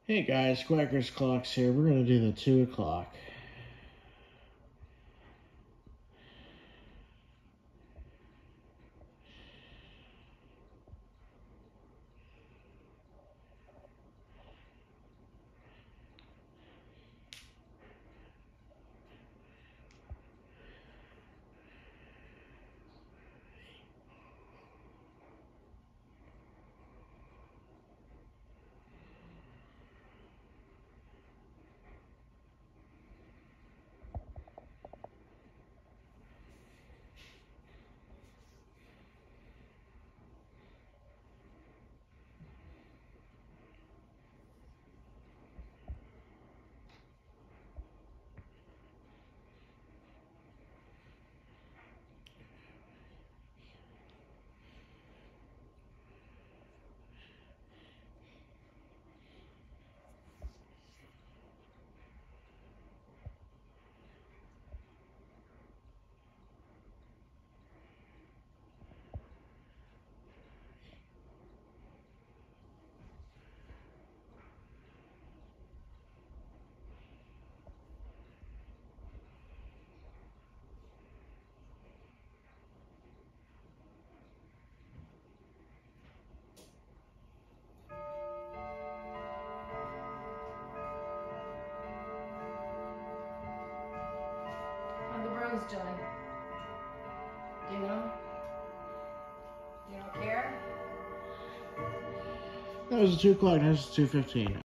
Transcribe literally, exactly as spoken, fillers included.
Hey guys, Quacker's Clocks here. We're going to do the two o'clock. How the bros doing? Do you know? You don't care? That was the two o'clock, now it's two fifteen.